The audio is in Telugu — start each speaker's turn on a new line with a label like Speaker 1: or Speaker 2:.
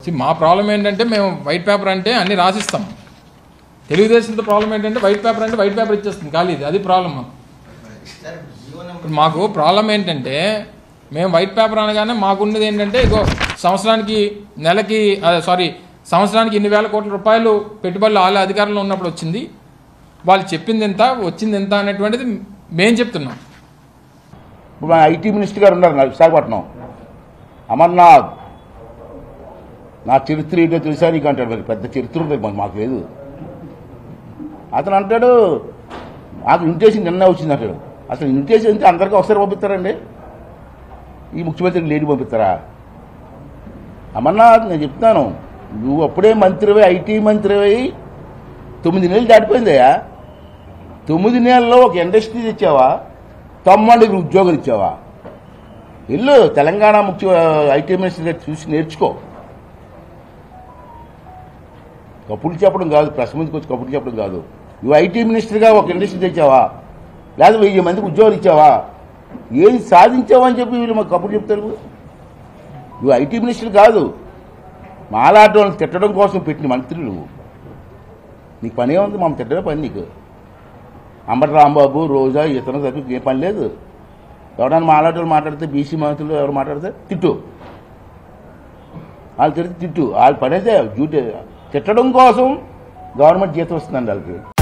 Speaker 1: మా ప్రాబ్లం ఏంటంటే మేము వైట్ పేపర్ అంటే అన్ని రాసిస్తాం. తెలుగుదేశంతో ప్రాబ్లం ఏంటంటే వైట్ పేపర్ అంటే వైట్ పేపర్ ఇచ్చేస్తుంది ఖాళీ, అది ప్రాబ్లం. మాకు ప్రాబ్లం ఏంటంటే మేము వైట్ పేపర్ అనగానే మాకున్నది ఏంటంటే ఇగో సంవత్సరానికి సంవత్సరానికి ఇన్ని వేల కోట్ల రూపాయలు పెట్టుబడులు వాళ్ళ అధికారంలో ఉన్నప్పుడు వచ్చింది, వాళ్ళు చెప్పింది ఎంత వచ్చింది ఎంత అనేటువంటిది మేము చెప్తున్నాం.
Speaker 2: ఇప్పుడు ఐటీ మినిస్టర్ గారు ఉన్నారు విశాఖపట్నం, అమర్నాథ్. నా చరిత్ర ఏంటో తెలుసా నీకు అంటాడు. మరి పెద్ద చరిత్ర ఉంటుంది మాకు లేదు. అతను అంటాడు నాకు ఇన్విటేషన్ నిన్న వచ్చింది అంటాడు. అసలు ఇన్విటేషన్ అంటే అందరికీ ఒకసారి పంపిస్తారండి? ఈ ముఖ్యమంత్రికి లేడీ పంపిస్తారా? అమర్నాథ్ నేను చెప్తాను, నువ్వు అప్పుడే మంత్రివై ఐటీ మంత్రివై 9 నెలలు దాటిపోయిందయ్యా. 9 నెలల్లో ఒక ఇండస్ట్రీ ఇచ్చావా? 90 ఉద్యోగాలు ఇచ్చావా? వెళ్ళు తెలంగాణ ఐటీ మినిస్టర్ చూసి నేర్చుకో. కప్పులు చెప్పడం కాదు, ప్రెస్ ముందుకు వచ్చి కప్పులు చెప్పడం కాదు. నువ్వు ఐటీ మినిస్టర్గా ఒక ఇండస్ట్రీ తెచ్చావా? లేదా 1000 మందికి ఉద్యోగాలు ఇచ్చావా? ఏది సాధించావా అని చెప్పి వీళ్ళు మాకు కప్పులు చెప్తారు. నువ్వు ఐటీ మినిస్టర్ కాదు, మాలాంటి వాళ్ళని తిట్టడం కోసం పెట్టిన మంత్రులు. నీకు పని ఏముంది? మమ్మల్ని తిట్టడే పని నీకు. అంబటి రాంబాబు, రోజా, ఇతను తప్పి ఏ పని లేదు. ఎవడన్నా మాలాంటి వాళ్ళు మాట్లాడితే, బీసీ మంత్రులు ఎవరు మాట్లాడితే తిట్టు, వాళ్ళు తిడితే తిట్టు. వాళ్ళ పని అయితే డ్యూటీ తిట్టడం కోసం గవర్నమెంట్ జీతం వస్తుందండి వాళ్ళకి.